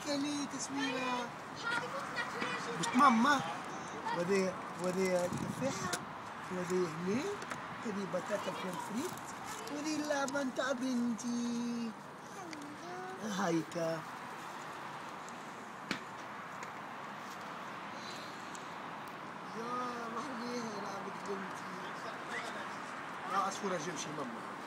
لي تصويره مش ماما. وهذه التفاحة، وهذه هنا، هذه بطاطا فريت، وهذه اللعبة نتاع بنتي هايكا. يا ما خليها لعبة بنتي. يا عصفورة جيب شي ماما.